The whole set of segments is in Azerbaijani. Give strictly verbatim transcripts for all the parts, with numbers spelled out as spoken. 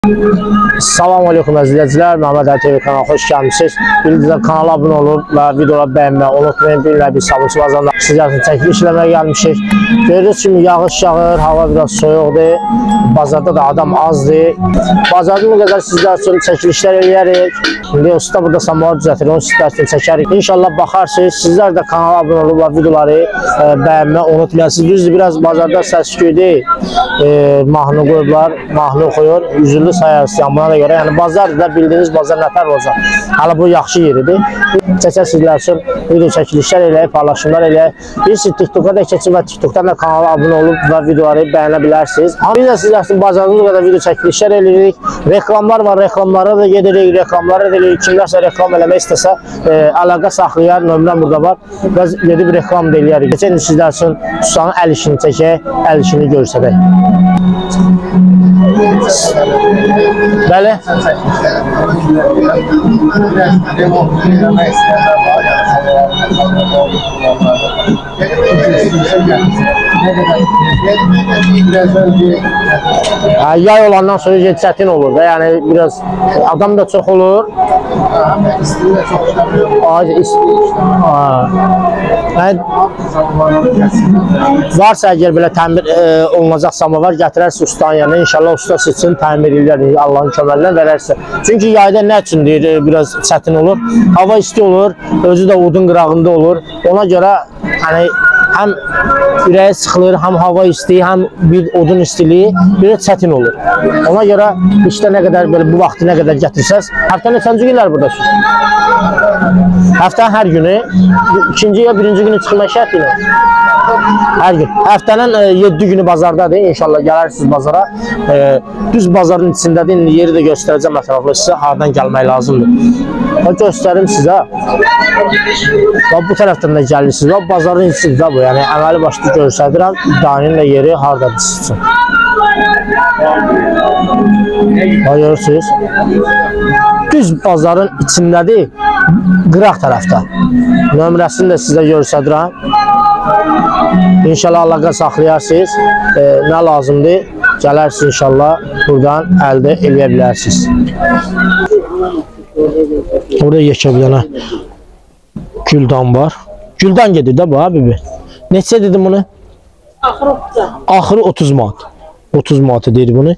Salam aleyküm əzizləyicilər, Məhəmməd Əli T V kanalına xoş gəlmişsiniz. Bildiyinizdə kanala abunə olub və videoları bəyənməyi unutmayın. Bir ilə bir sabunçu bazarında sizlər üçün çəkiliş eləməyə gəlmişik. Görürsünüz kimi yağış yağır, hava biraz soyuqdur. Bazarda da adam azdır. Bazarda bu qədər sizlər üçün çəkilişlər eləyərik. İndi usta burada samovar düzəltir, onu sizlər üçün çəkərik. İnşallah baxarsınız. Sizlər də kanala abunə olub və videoları e, bəyənməyi unutmayasınız. Düzdür, biraz bazarda səs-küydür. E, mahnı qoyublar, mahnı oxuyur. Üzüllü sayarsız yanına da görə. Yəni bazar da bildiyiniz bazar nətər olacaq. Hələ bu yaxşı yeridir. Çəkə sizlər üçün video çəkilişlər eləyib, paylaşımlar eləyib. Bilirsiniz, TikTok'a da keçin və TikTok'dan da kanala abunə olub və videoları bəyənə bilərsiniz. Biz də sizlər üçün bazarımız qədər video çəkilişlər eləyirik. Reklamlar var, reklamlara da gedirik, reklamlara da eləyirik. Kimlərsə reklam eləmək istəsə, e, əlaqə saxlayar, nömrəm burada var. Biraz gedib reklam da eləyərik. Keçən sizlər üçün Susanın əl işini çəkək, əl işini görsədək. Bəli. Yay olandan sonra çətin olur da, yəni biraz adam da çox olur. Varsa əgər belə təmir e, olunacaq samovar gətirərsə ustanın yanına, inşallah usta sizin təmir elər, Allahın köməlindən verərsə. Çünki yayda nə üçün deyir, e, biraz çətin olur, hava isti olur, özü də odun qırağında olur. Ona görə hani həm ürəyə sıxılır, həm hava isti, həm bir odun istiliyi bir çətin olur. Ona görə işdə nə qədər belə bu vaxtı nə qədər gətirsəz, həftə neçənci günlər buradasınız? Həftənin hər günü, ikinci ya birinci günü çıxma şərt ilə. Hər gün. Həftənin e, yeddi günü bazardadır. İnşallah gələrsiniz bazara. E, düz bazarın içindədir. İndi yeri də göstərəcəm ətraflı sizə. Hardan gəlmək lazımdır. Ben göstərim sizə. Bax, bu tərəfdən də gəlirsiniz. Bax, bazarın içində bu. Yəni əməli başlı göstərirəm. İddianın da yeri hardadır sizin. Bax, görürsünüz. Düz bazarın içindədir. Qıraq tərəfdə. Nömrəsini də sizə göstərirəm. İnşallah əlaqə saxlayarsınız. E, nə lazımdır? Gələrsiniz inşallah. Buradan əldə eləyə bilərsiniz. Orada yekə bir dənə güldan var. Güldan gedir də bu abi. Neçə dedim bunu? Axırı otuz. Axırı otuz manat. otuz manatı deyir bunu.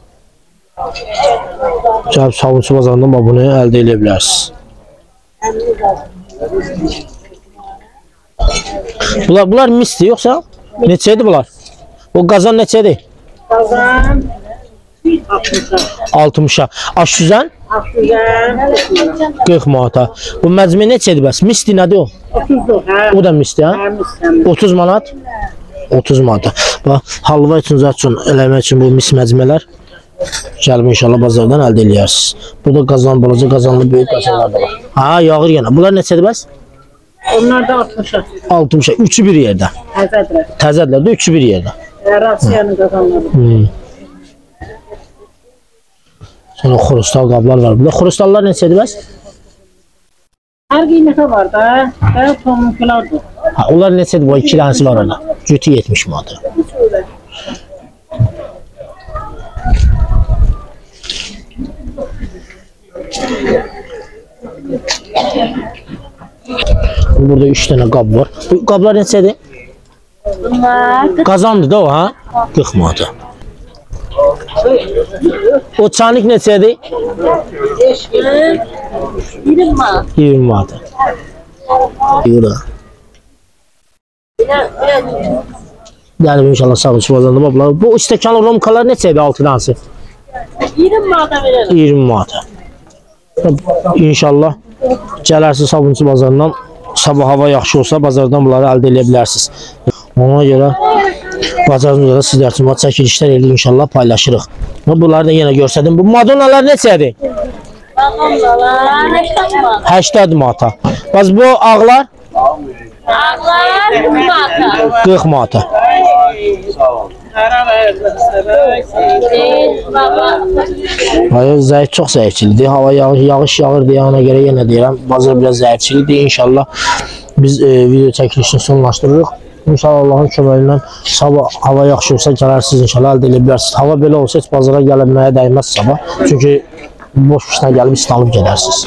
Gəlib sabunçu bazarından bunu əldə eləyə bilərsiniz. Bunlar, bunlar misdir yoxsa? Neçədir bunlar? O qazan neçədir? Qazan altmışa. Aşüzən? Aşüzən qırx manata. Bu məcmə neçədir bəs? Misdir nədir o? otuzdur, hə? O da misdir, hə? otuz manat? otuz manata. Bax, halva üçün, zat üçün, eləmək üçün bu mis məcmələr gəlib inşallah bazardan əldə eləyərsiniz. Burada qazan, balaca qazanlı, böyük qazanlar da var. Ha, yağır yenə. Bunlar neçədir bəs? Onlar da altmışa. altmışa. Üçü bir yerdə. Təzədirlər. Təzədirlər də üçü bir yerdə. Rasiyanın qazanları. Hmm. Sonra xorustal qablar var. Burada xorustallar neçədir bəs? Hər qiymətə var da. Və tonunkulardır. Ha, onlar neçədir? Bu iki dənəsi var orada. Cütü yetmiş manat. Burada üç tane qab var. Bu qablar neçədir? Bunlar Qazandır da o, ha? qırx manat. O çanik neçədir? iyirmi manat. iyirmi manat. Burada. Yəni inşallah sabunçu bazarında bunlar. Bu stəkanlı romkalar neçədir altı tanesi? iyirmi manata verelim. iyirmi manat. İnşallah gələrsiniz sabunçu bazarından. Sabah hava yaxşı olsa bazardan bunları əldə edə bilərsiniz. Ona görə bazarımızda da sizlər üçün çəkilişlər eləyir, inşallah paylaşırıq. Bunları da yenə görsədim. Bu madonalar neçədir? Madonalar səksən manata. Bəs bu ağlar? Ağlar qırx manata. qırx manata. Hayır, zəif, çox zəifçilidir. Hava yağış, yağış yağır deyə ona görə yenə deyirəm. Bazar biraz zəifçilidir. İnşallah biz e, video çəkilişini sonlaşdırırıq. İnşallah Allahın köməyi ilə sabah hava yaxşı olsa gələrsiniz inşallah əldə edə bilərsiniz. Hava belə olsa heç bazara gəlməyə dəyməz sabah. Çünki boş işlə gəlib isti alıb gedərsiniz.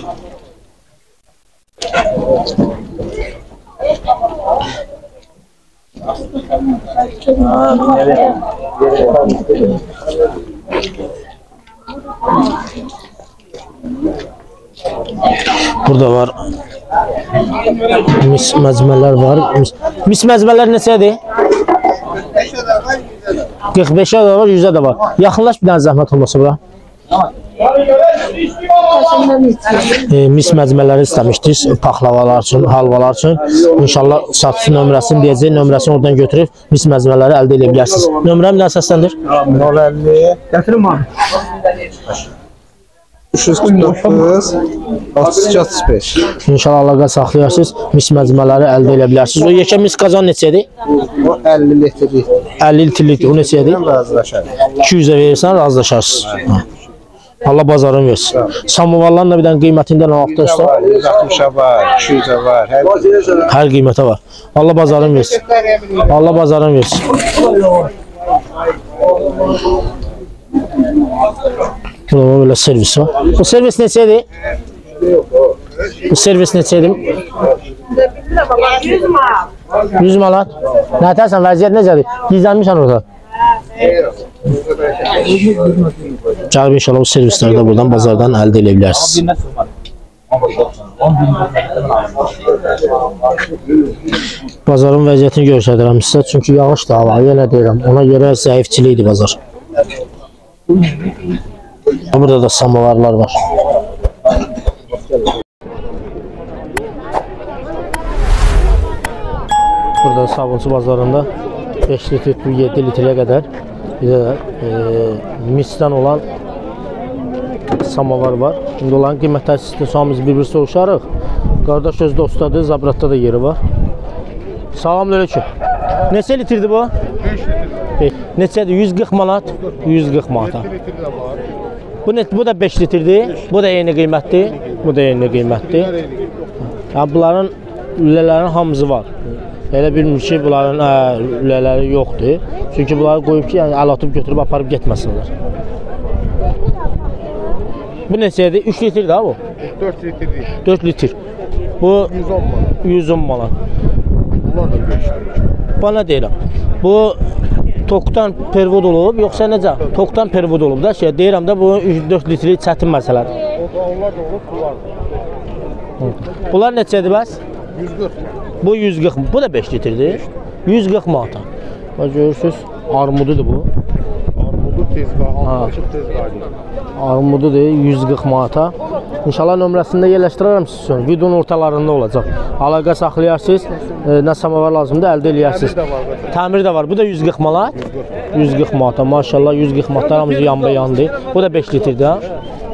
Burada var mis məzmələr var. Mis, mis məzmələr neçədir? qırx beşə də var, yüzə də var. Yaxınlaş bir dənə zəhmət olmasa bura. E, mis məzmələri istəmişdiniz, paxlavalar üçün, halvalar üçün. İnşallah satıcı nömrəsini deyəcək, nömrəsini oradan götürüb mis məzmələri əldə edə bilərsiniz. Nömrəm nə səsləndir? nol əlli Gətirin var. üç yüz qırx doqquz otuz iki otuz beş. İnşallah əlaqə saxlayarsınız, mis məzmələri əldə edə bilərsiniz. O yekə mis qazan neçədir? O əlli litrlik. əlli litrlikdir, o neçədir? Razılaşarıq. iki yüzə verirsən, razılaşarsınız. Allah bazarını versin. Samovarların da bir dənə qiymətindən haqda üstə. yüz altmışa var, iki yüzə var. Hər Hər qiymətə var. Allah bazarını versin. Allah bazarını versin. Burada böyle servis var. Bu servis neçədir? Bu servis neçədir? yüz manat. Nə tərsən, vəziyyət necədir? Gizlənmişsən orada. Gəlib inşallah bu servisləri də buradan bazardan əldə edə bilərsiniz. Bazarın vəziyyətini göstərirəm sizə. Çünki yağışdır hava, yenə deyirəm. Ona görə zəifçilikdir bazar. Burada da samovarlar var. Burada Sabunçu bazarında beş litr, yeddi litrə qədər bir də e, misdən olan samovar var. Şimdi olan qiymətlər sistem samimiz bir-bir soruşarıq. Qardaş öz dostadır, Zabratda da yeri var. Salamünaleyküm. Neçə litrdir bu? beş litr. Neçədir? yüz qırx manat. yüz qırx manata. Bu net, bu da beş litrdir. Bu da eyni qiymətdir. Bu da eyni qiymətdir. Yəni bunların lülələrin hamısı var. Elə bilmir ki, bunların ə, lülələri yoxdur. Çünki bunları qoyub ki, yəni əl atıb götürüb aparıb getməsinlər. Bu neçədir? üç litrdir ha bu? dörd litrlik. dörd litr. Bu yüz on manat. yüz on manat. Bunlar da beş litr. Bana deyirəm. Bu tokdan pervod olub, yoxsa necə? Tokdan pervod olub da, şey deyirəm də bu dörd litrlik çətin məsələdir. O da onlar da olur, bunlar da. Bunlar neçədir bəs? yüz qırx. Bu yüz qırx, bu da beş litrdir. yüz qırx manata. Bax görürsüz, armududur bu. Armudu tezgah, açıq tezgah. Armududur, yüz qırx manata. İnşallah nömrəsində yerləşdirərəm siz üçün. Videonun ortalarında olacaq. Əlaqə saxlayarsınız, e, nə samovar lazımdır, əldə eləyərsiniz. Təmiri də var. Bu da yüz qırx manat. yüz qırx manata. Maşallah yüz qırx manatlar hamısı yanba yandı. Bu da beş litrdir ha.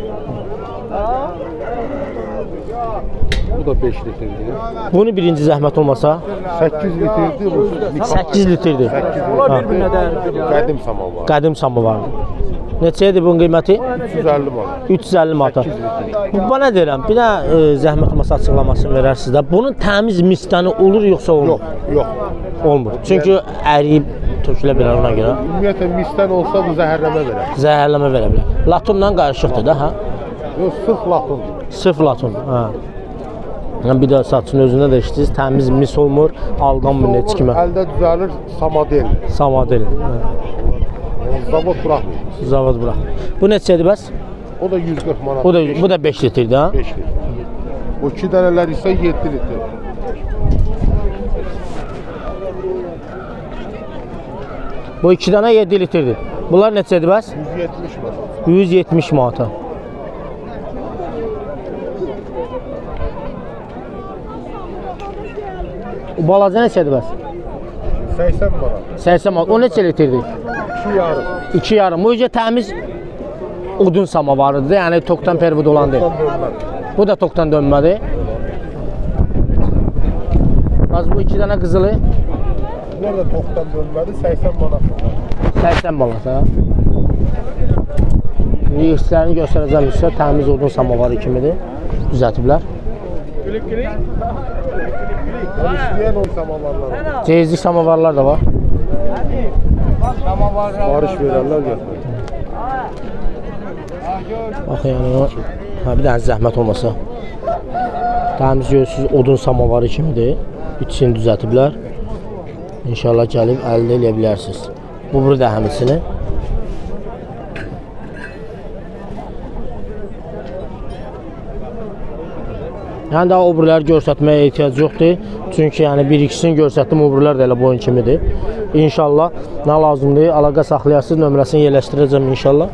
Bu da beş litrdir. Bunu birinci zəhmət olmasa səkkiz litrdir bu. səkkiz litrdir. Bunlar bir-birinə də qədim samovar. Qədim samovardır. Neçədir bunun qiyməti? üç yüz əlli manat. üç yüz əlli manata. Bu bana deyirəm, bir də e, zəhmət olmasa açıqlamasını verərsiniz də. Bunun təmiz misdəni olur yoxsa olmur? Yox, yox. Olmur. Çünki əriyib tökülə bilər ona görə. Ümumiyyətlə misdən olsa bu zəhərləmə verər. Zəhərləmə verə bilər. Latunla qarışıqdır da, hə? Yox, sırf latundur. Sırf latun, hə. Yəni bir də saçın özündə də işləyir, təmiz mis olmur, aldanmır heç kimə. Əldə düzəlir samadel. Samadel. Hə. Zavod buraxmır. Zavod bırax. Bu neçədir bəs? O da yüz qırx manat. Bu da bu da beş litrdir ha. beş litr. Bu iki dənələr isə yeddi litr. Bu iki dənə yeddi litrdir. Bunlar neçədir bəs? yüz yetmiş manat. yüz yetmiş manata. O balaca neçədir bəs? səksən manat. səksən manat. O neçə litrdir? iki yarım. iki yarım. Bu necə təmiz odun samovarıdır. Yəni tokdan pervod olan deyil. Bu da tokdan dönmədir. Az bu iki dənə qızılı Bunlar da tokdan dönmədi, səksən manat. səksən manat ha. Yığışlarını göstərəcəm sizə. Təmiz odun samovarı kimidir. Düzəltiblər. Ben isteyen o samavarlar. Ceyizlik samavarlar da var. Barış verenler gel. Bax yəni o, hə, bir dənə zəhmət olmasa. Təmiz görürsünüz, odun samavarı kimidir. İçini düzəltiblər. İnşallah gəlib əldə edə bilərsiniz. Bu burada həmçinin. Yəni daha obrilər göstərməyə ehtiyac yoxdur. Çünki yəni bir ikisini göstərdim, obrilər də elə boyun kimidir. İnşallah nə lazımdır, əlaqə saxlayarsınız, nömrəsini yerləşdirəcəm inşallah.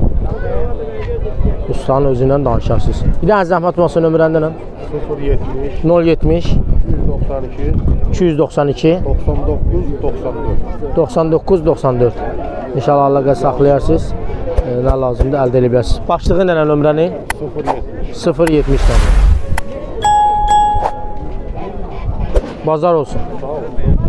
Ustanın özündən danışarsınız. Bir dənə zəhmət olmasa nömrəndə sıfır yetmiş nol yetmiş iki yüz doxsan iki iki yüz doxsan iki doxsan doqquz doxsan dörd. doxsan doqquz doxsan dörd. İnşallah əlaqə saxlayarsınız. E, nə lazımdır əldə edə bilərsiniz. Başlığı nə nömrəni? sıfır yetmiş nömrə. Bazar olsun. Sağ olun.